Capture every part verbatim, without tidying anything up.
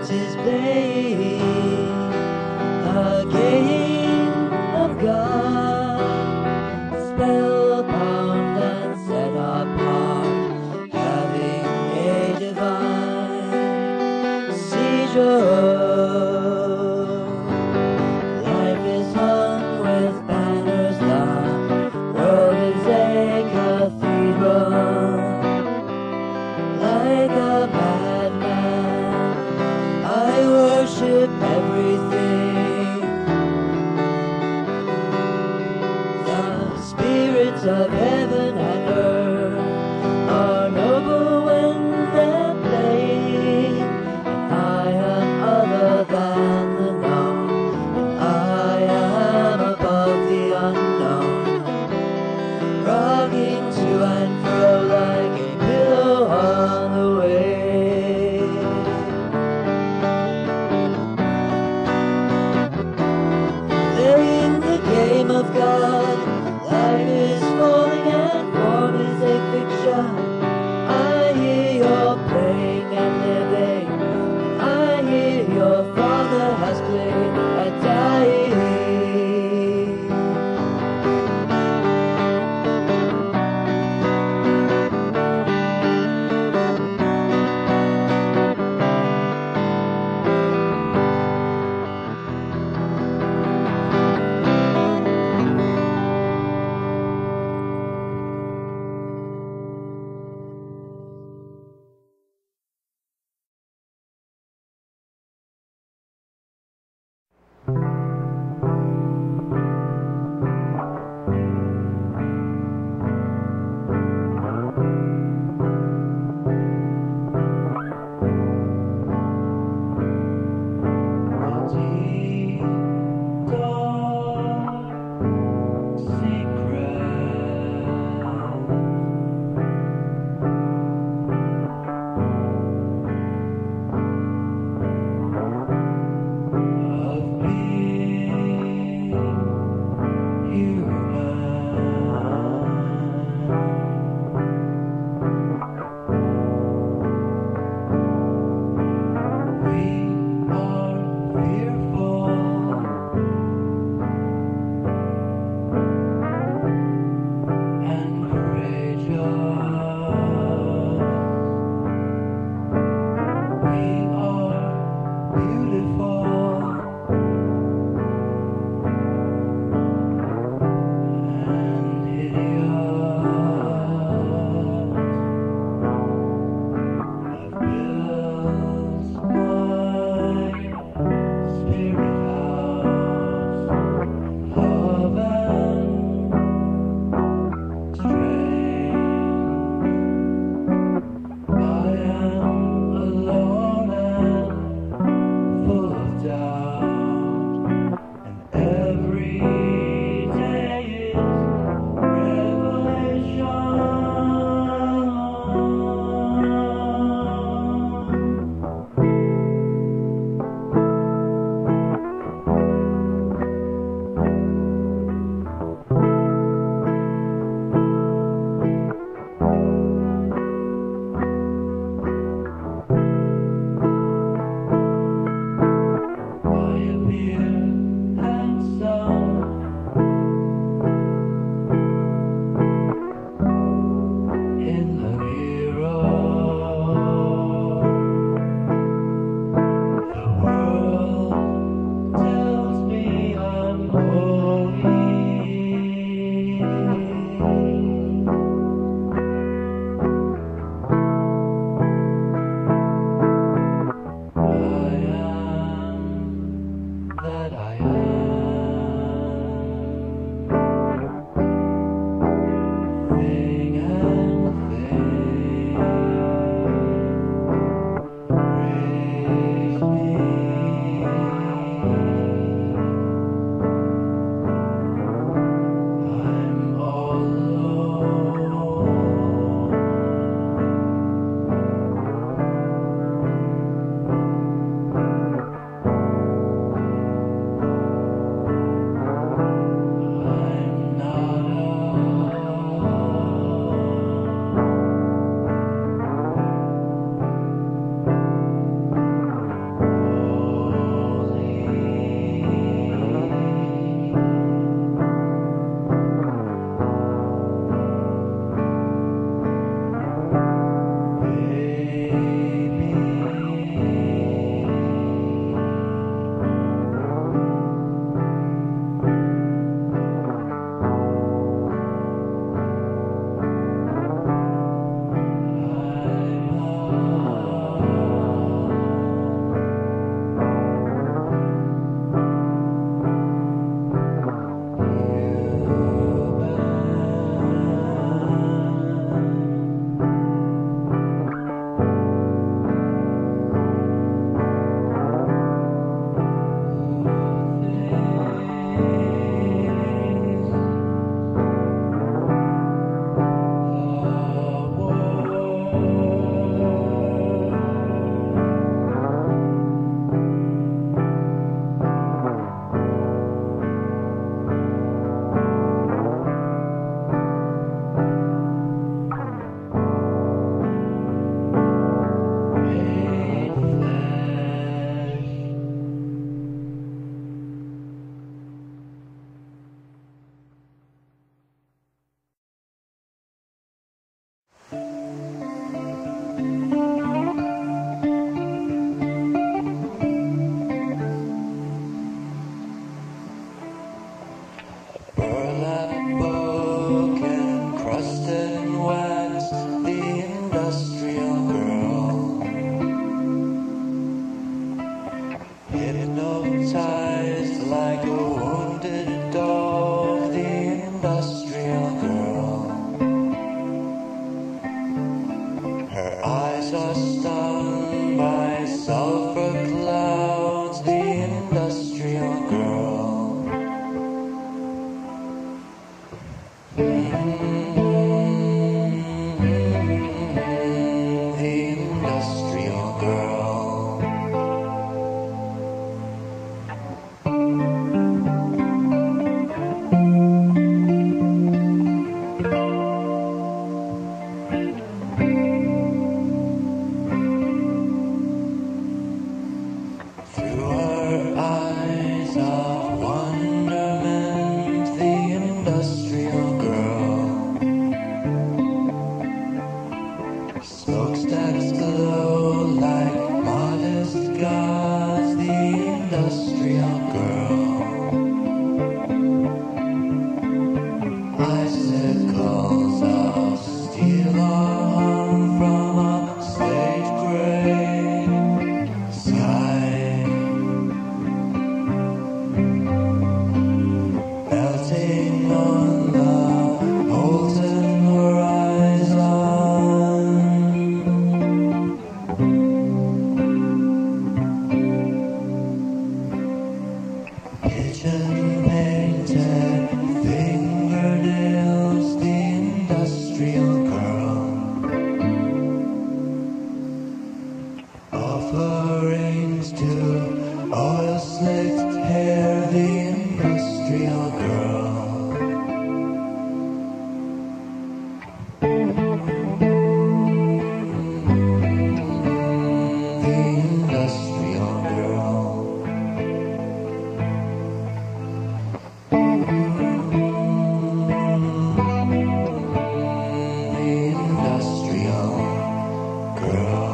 'tis playing a game of God, spellbound and set apart, having a divine seizure. Life is hung with banners, the world is a cathedral. Like a madman, I worship everything. The spirits of heaven and earth are noble when they're playing, and I am other girl. Through her eyes of wonderment, the industrial girl. Smokestacks glow like modest gods, the industrial girl. Icicles of steel are hung from a slate gray sky. Melting on the molten horizon. Kitchen painted fingernails, the industrial girl. Offerings to oil slicked hair, the industrial girl. The industrial girl. The industrial girl.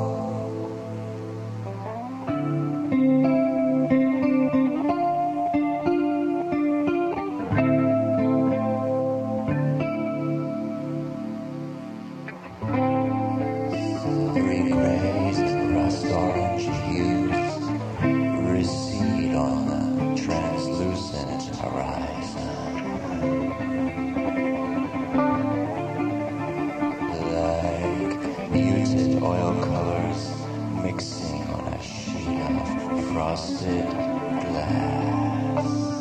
Silvery grays, rust orange hues recede on the translucent horizon. Like muted oil colors mixing on a sheet of frosted glass.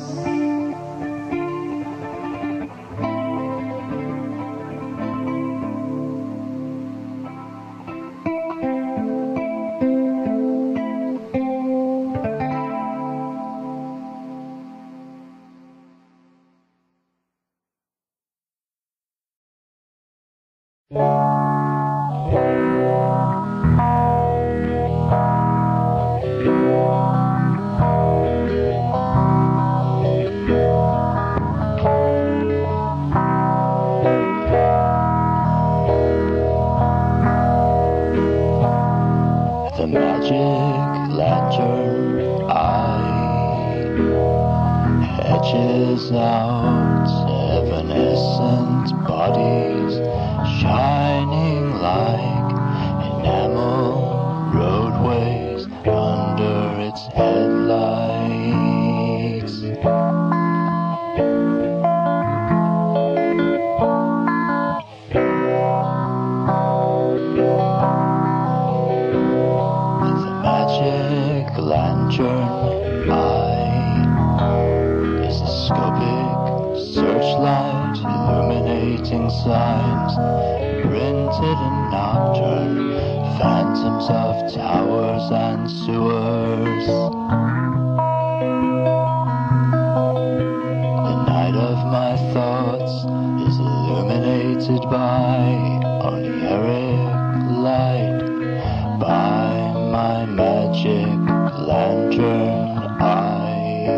The magic lantern eye hedges out evanescent bodies shining like enamel roadways under its headlights. The magic lantern eye is a scopic searchlight illuminating signs printed in nocturne phantoms of towers and sewers. The night of my thoughts is illuminated by onieric light, by my magic lantern eye.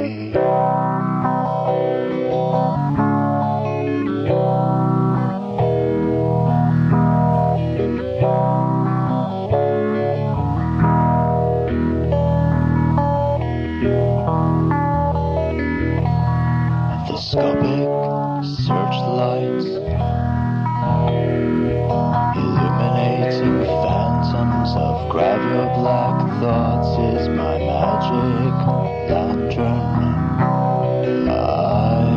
The scopic searchlights illuminating phantoms of gravure black thoughts is my magic lantern eye.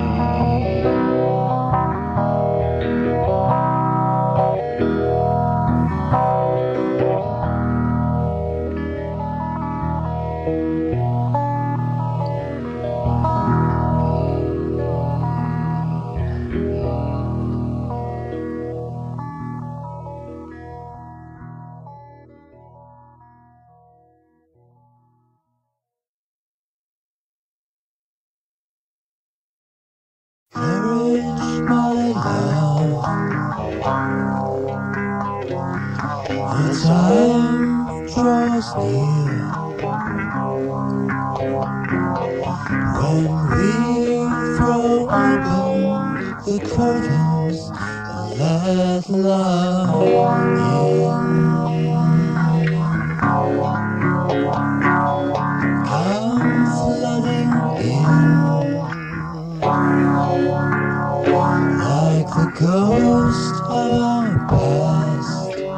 The time draws near when we throw open the curtains and let love in. Come flooding in like the ghost of our past.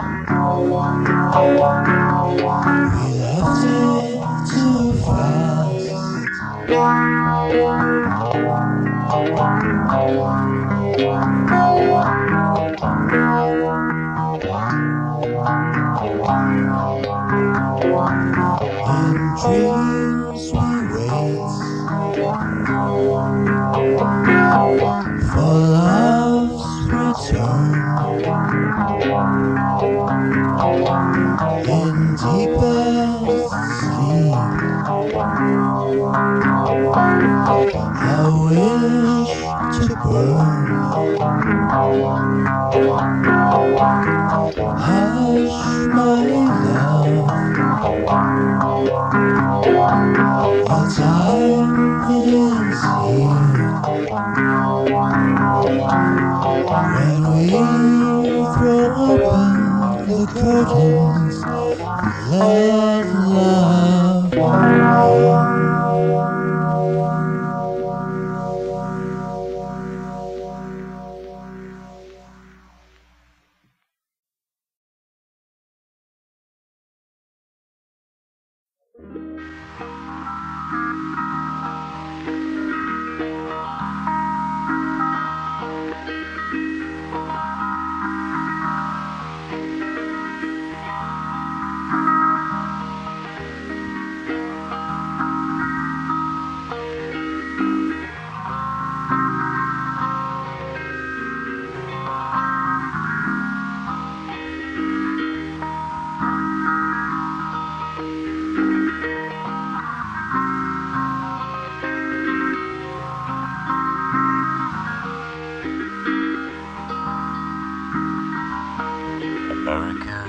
We left it too fast. In dreams we wait for love's return. In deepest sleep I wish to burn. Hush my love, the time it is here when we throw open the curtains and let love in. American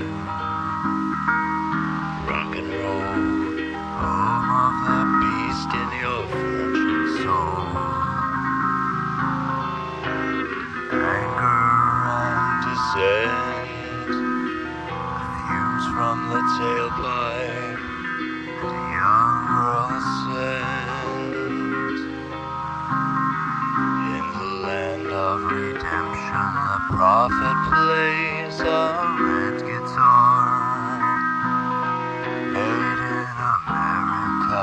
rock and roll, home of the beast in your virgin soul. Anger and dissent, fumes from the tailpipe that young girls sent. In the land of redemption, the prophet plays a red guitar, made in America.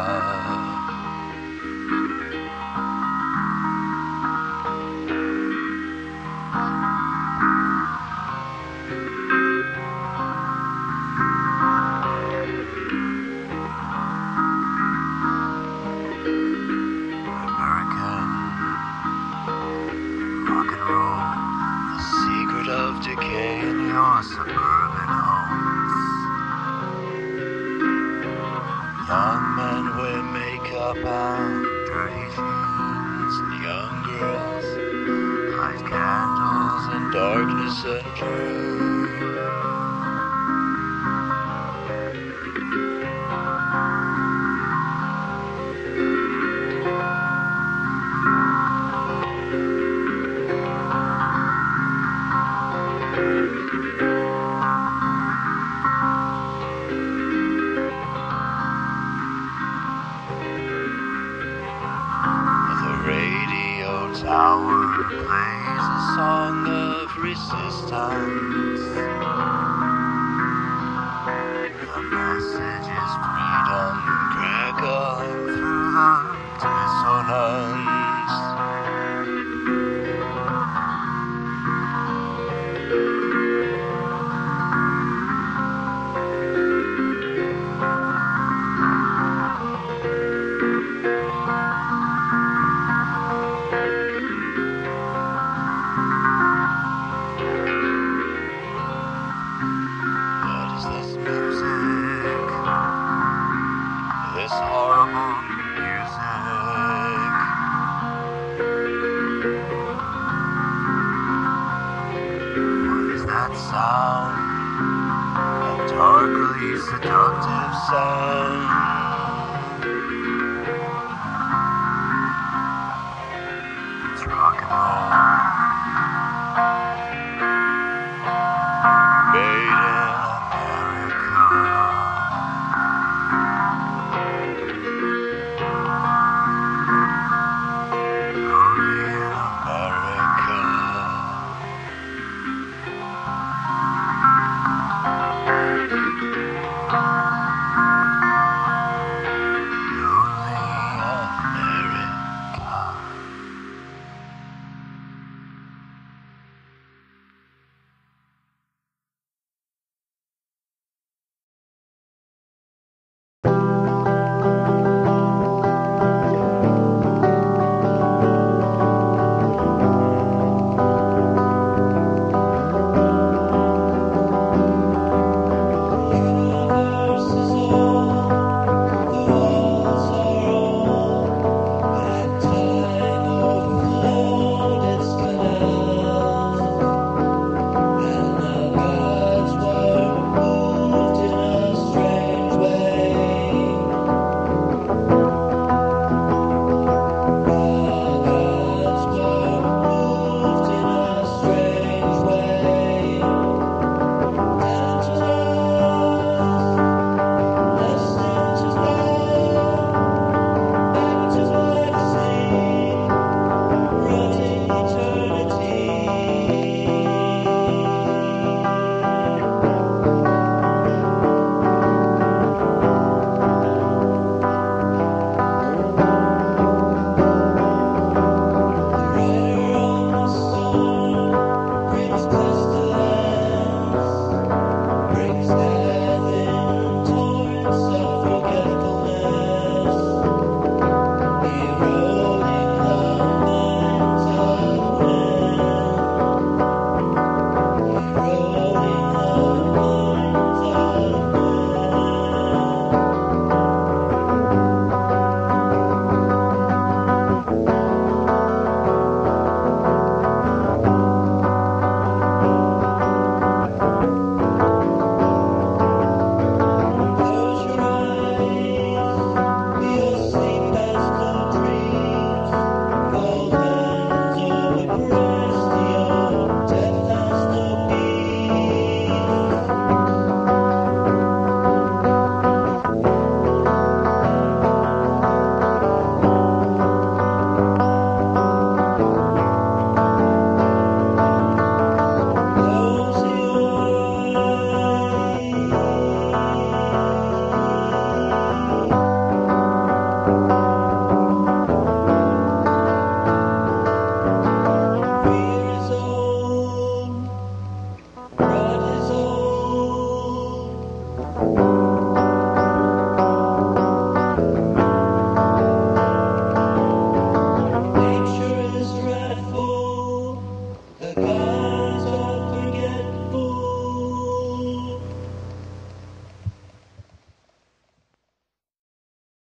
American rock and roll, the secret of decay in your suburban homes. Young men wear makeup and dirty jeans, and young girls light candles in darkness and dream. Tower plays a song of resistance. The message is freedom crackling through the dissonance. seductive sound.